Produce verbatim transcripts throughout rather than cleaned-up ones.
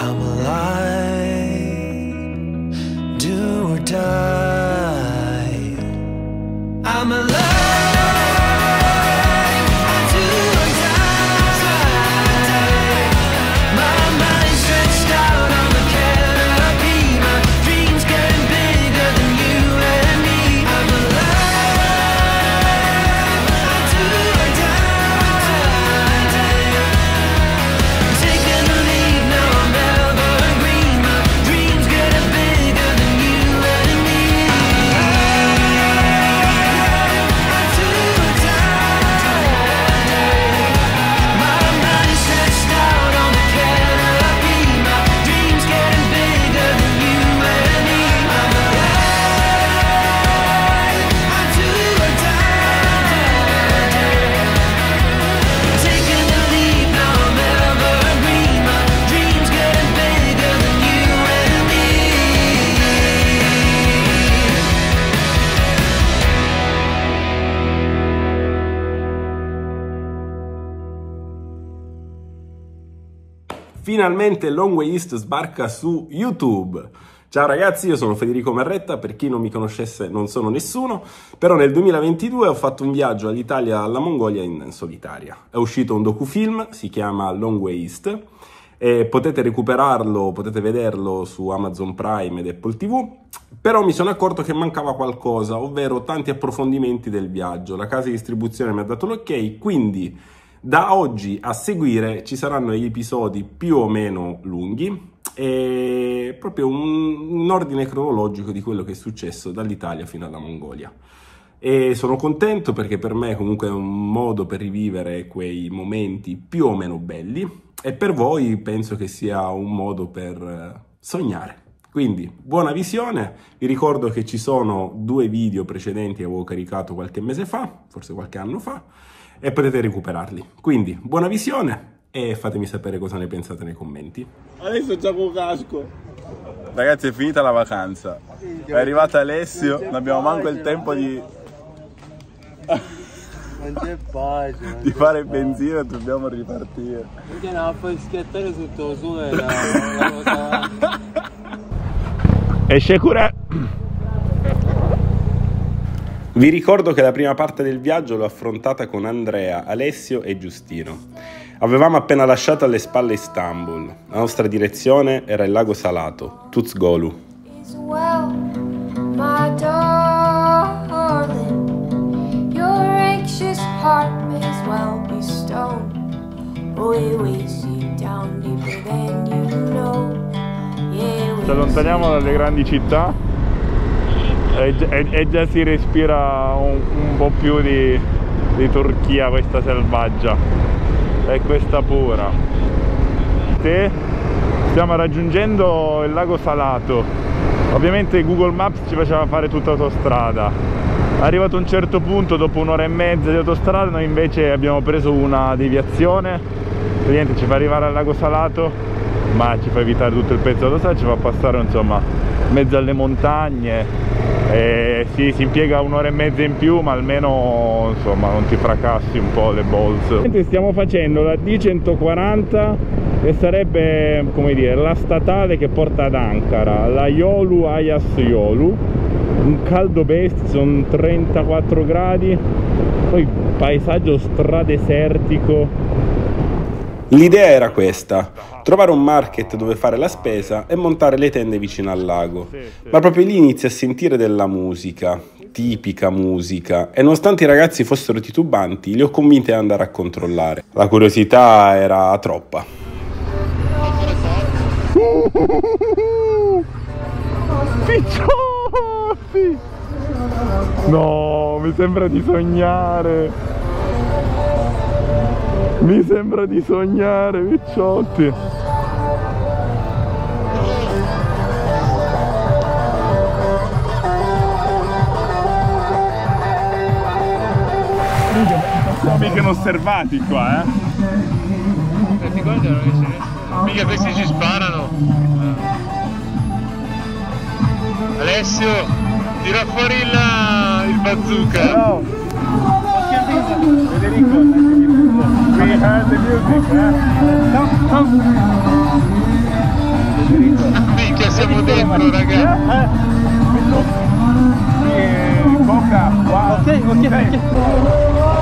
I'm alive, do or die. I'm alive. Finalmente Long Way East sbarca su YouTube. Ciao ragazzi, io sono Federico Marretta, per chi non mi conoscesse non sono nessuno, però nel duemilaventidue ho fatto un viaggio all'Italia e alla Mongolia in solitaria. È uscito un docufilm, si chiama Long Way East, e potete recuperarlo, potete vederlo su Amazon Prime ed Apple tivù, però mi sono accorto che mancava qualcosa, ovvero tanti approfondimenti del viaggio. La casa di distribuzione mi ha dato l'ok, quindi da oggi a seguire ci saranno gli episodi più o meno lunghi e proprio un, un ordine cronologico di quello che è successo dall'Italia fino alla Mongolia. E sono contento perché per me comunque è un modo per rivivere quei momenti più o meno belli e per voi penso che sia un modo per sognare. Quindi buona visione, vi ricordo che ci sono due video precedenti che avevo caricato qualche mese fa, forse qualche anno fa, e potete recuperarli. Quindi buona visione e fatemi sapere cosa ne pensate nei commenti. Adesso c'è un casco. Ragazzi, è finita la vacanza, è arrivato Alessio, non abbiamo manco il tempo di non c'è pace, non di c'è fare pace. benzina, dobbiamo ripartire. Perché no, poi schiattare sotto lo sole la, la cosa. Esce cura. Vi ricordo che la prima parte del viaggio l'ho affrontata con Andrea, Alessio e Giustino. Avevamo appena lasciato alle spalle Istanbul. La nostra direzione era il lago salato, Tuzgolu. Ci allontaniamo dalle grandi città. E, e, e già si respira un, un po' più di, di Turchia, questa selvaggia e questa pura. Sì, stiamo raggiungendo il lago salato. Ovviamente Google Maps ci faceva fare tutta autostrada. Arrivato a un certo punto, dopo un'ora e mezza di autostrada, noi invece abbiamo preso una deviazione. Praticamente ci fa arrivare al lago salato, ma ci fa evitare tutto il pezzo d'autostrada, ci fa passare insomma in mezzo alle montagne. Eh, sì, si impiega un'ora e mezza in più, ma almeno insomma non ti fracassi un po' le balls. Stiamo facendo la D centoquaranta e sarebbe, come dire, la statale che porta ad Ankara, la Yolu Ayas Yolu. Un caldo bestia, sono trentaquattro gradi, poi paesaggio stradesertico. L'idea era questa, trovare un market dove fare la spesa e montare le tende vicino al lago, ma proprio lì inizi a sentire della musica, tipica musica, e nonostante i ragazzi fossero titubanti, li ho convinti ad andare a controllare. La curiosità era troppa. Picciotti! No, mi sembra di sognare! Mi sembra di sognare, picciotti! Siamo mica inosservati qua, eh! Questi guarda non esce nessuno. Mica questi ci sparano. Alessio, tira fuori il, il bazooka. No. Federico, we heard the music, eh? No, no. solo, raga. Eh, Coca, wow. Ok, ok, ok.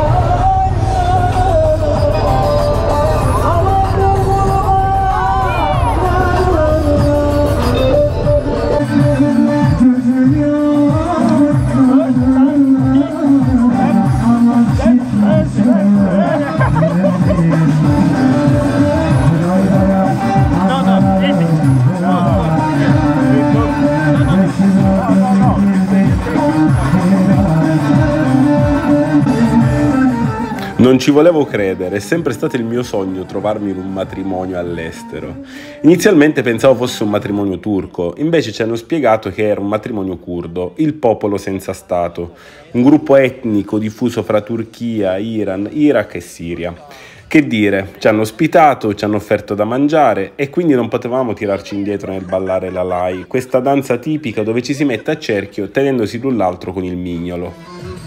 Non ci volevo credere, è sempre stato il mio sogno trovarmi in un matrimonio all'estero. Inizialmente pensavo fosse un matrimonio turco, invece ci hanno spiegato che era un matrimonio curdo, il popolo senza Stato, un gruppo etnico diffuso fra Turchia, Iran, Iraq e Siria. Che dire, ci hanno ospitato, ci hanno offerto da mangiare e quindi non potevamo tirarci indietro nel ballare la lai, questa danza tipica dove ci si mette a cerchio tenendosi l'un l'altro con il mignolo.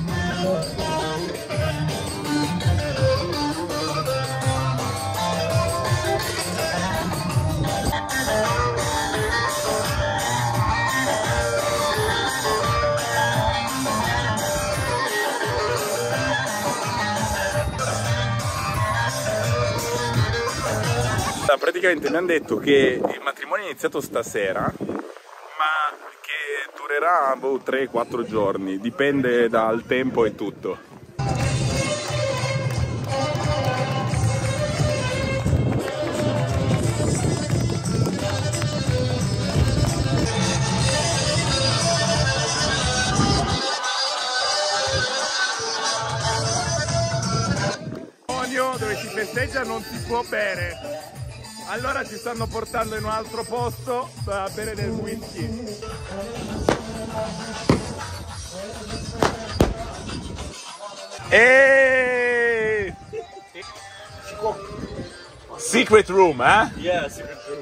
Praticamente mi hanno detto che il matrimonio è iniziato stasera, ma che durerà boh, tre quattro giorni, dipende dal tempo e tutto. Dove si festeggia non si può bere. Allora ci stanno portando in un altro posto a bere del whisky. E secret room, eh? Yeah, secret room.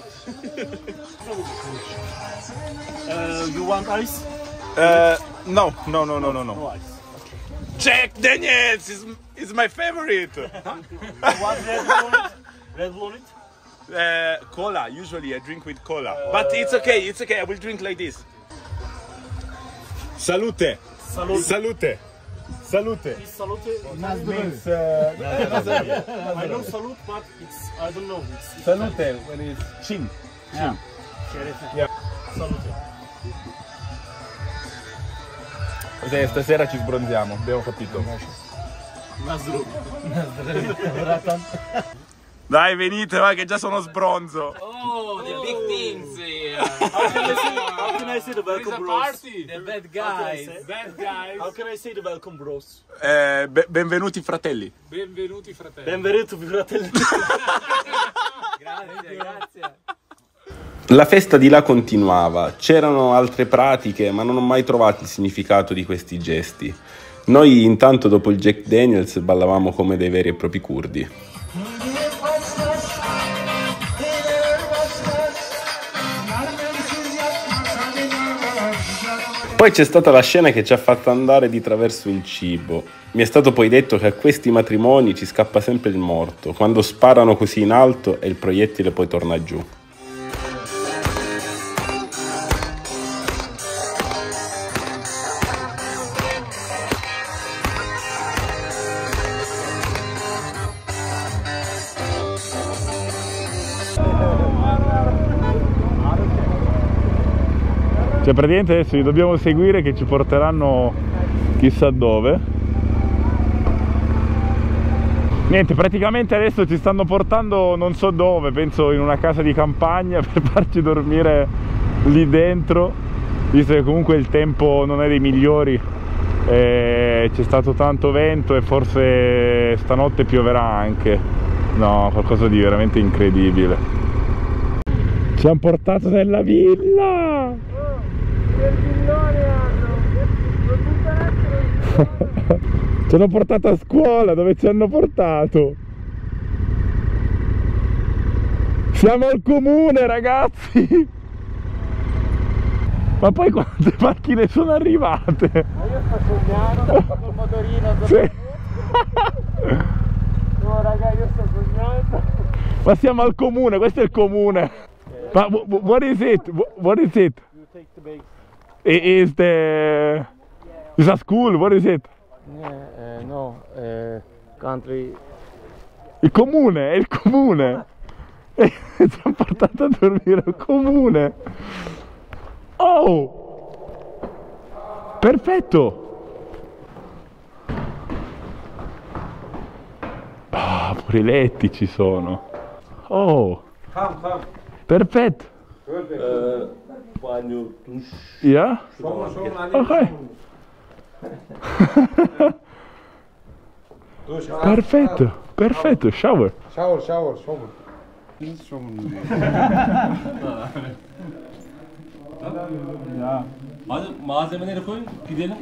uh, you want ice? Uh, no, no, no, no, no, no. No ice. Jack Daniels is, is my favorite. What Red Bull? Red Bull it? Uh, cola, usually I drink with cola. Uh, but it's okay, it's okay, I will drink like this. Salute. Salute. Salute. Salute. Is salute? Means, uh, I know salute, but it's, I don't know. It's, it's salute when it's chin. Yeah. Yeah. Salute. Cos'è, stasera ci sbronziamo, abbiamo capito. Dai, venite, va che già sono sbronzo. Oh, the big things here. How can I say, how can I say the welcome bros? Party. The bad guys. Bad guys. How can I say the welcome bros? Eh, be benvenuti fratelli. Benvenuti fratelli. Benvenuti fratelli. Grazie, grazie. La festa di là continuava, c'erano altre pratiche, ma non ho mai trovato il significato di questi gesti. Noi intanto dopo il Jack Daniels ballavamo come dei veri e propri curdi. Poi c'è stata la scena che ci ha fatto andare di traverso il cibo. Mi è stato poi detto che a questi matrimoni ci scappa sempre il morto, quando sparano così in alto e il proiettile poi torna giù. Cioè praticamente adesso li dobbiamo seguire che ci porteranno chissà dove. Niente, praticamente adesso ci stanno portando non so dove, penso in una casa di campagna per farci dormire lì dentro, visto che comunque il tempo non è dei migliori, c'è stato tanto vento e forse stanotte pioverà anche. No, qualcosa di veramente incredibile. Ci hanno portato nella villa! Ci hanno portato a scuola, dove ci hanno portato? Siamo al comune, ragazzi! Ma poi quante macchine sono arrivate? Ma io sto sognando col motorino. Sì. No raga, io sto sognando. Ma siamo al comune, questo è il comune. Ma what is it? What is it? You take It is the... Is a school? What is it? Yeah, uh, no, uh, country. Il comune, è il comune! E ci ha portato a dormire al comune! Oh! Perfetto! Ah, pure i letti ci sono! Oh! Perfetto! Yeah? Ok! Perfetto! Perfetto! Shower! Shower, shower, shower. This is shower. Hadi malzemeleri koy, gidelim.